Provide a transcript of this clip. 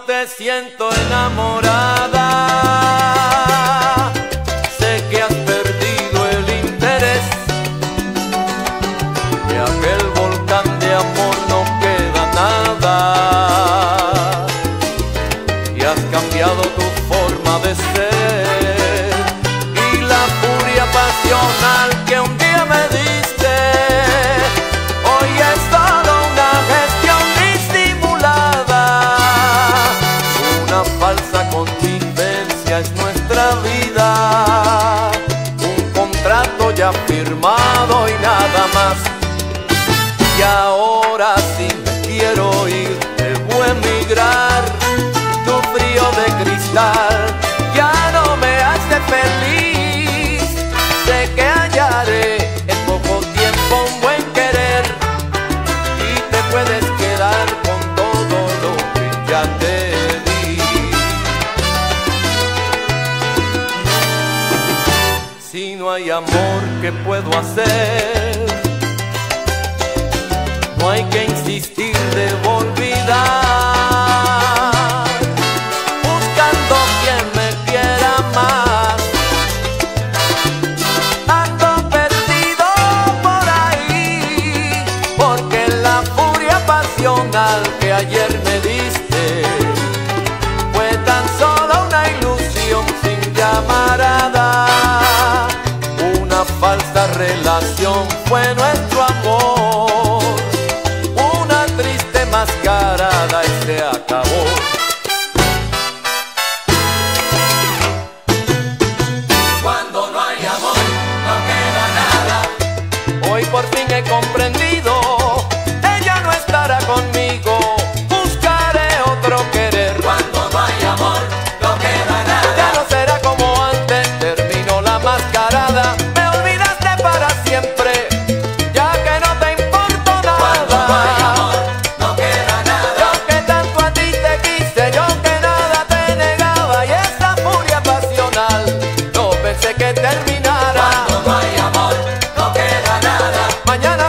te siento enamorada. Sé que has perdido el interés, de aquel volcán de amor no queda nada, y has cambiado tu forma de ser, y la furia pasional que un día me diste hoy es solo una gestión disimulada. Una falsa contingencia es nuestra vida, un contrato ya firmado y nada más. Y ahora sí me quiero ir, debo emigrar. Tu frío de cristal ya no me hace feliz. Sé que hallaré en poco tiempo un buen querer, y te puedes quedar con todo lo que ya te di. Si no hay amor, ¿qué puedo hacer? No hay que insistir, debo olvidar, buscando quien me quiera más. Ando perdido por ahí, porque la furia pasional que ayer me diste fue tan solo una ilusión sin llamarada. Una falsa relación fue nuestro amor, una triste mascarada y se acabó. Cuando no hay amor, no queda nada. Hoy por fin he comprendido, ella no estará conmigo, buscaré otro querer. Cuando no hay amor, no queda nada. Ya no será como antes, terminó la mascarada. Me olvidaste para siempre, ya que no te importo nada. Cuando no hay amor, no queda nada. Yo que tanto a ti te quise, yo que nada te negaba, y esa furia pasional no pensé que terminara. Cuando no hay amor, no queda nada. Mañana